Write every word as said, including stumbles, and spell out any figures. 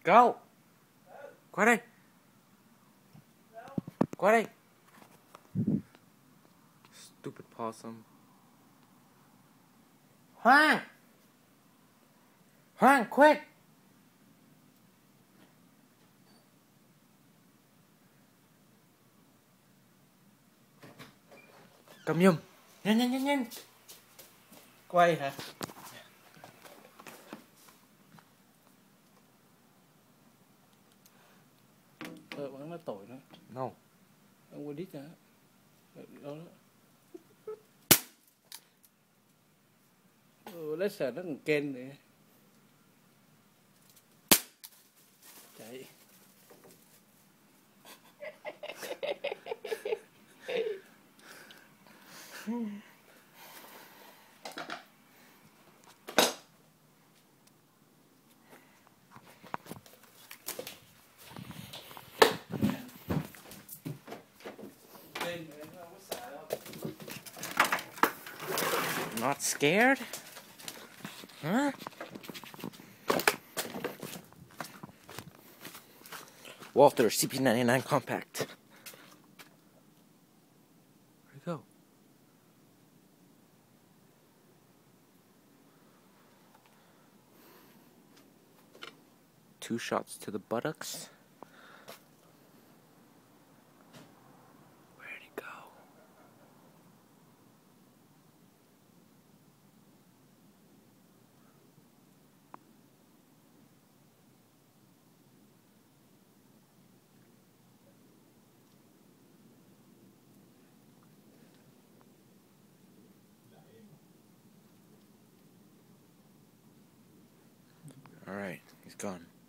Go. Qua đây. Qua đây. Stupid possum. Hoang. Hoang, quick. Cầm nhum. Nhanh nhanh nhanh nhanh. Quay hả? Ờ, vẫn nó tội nữa. No. Ông quên đít nữa. Đó đó. Ừ, lấy sợ nó còn ken nữa. Chạy. Not scared? Huh? Walther, C P ninety-nine compact. Where'd it go? Two shots to the buttocks. Where'd it go? All right, he's gone.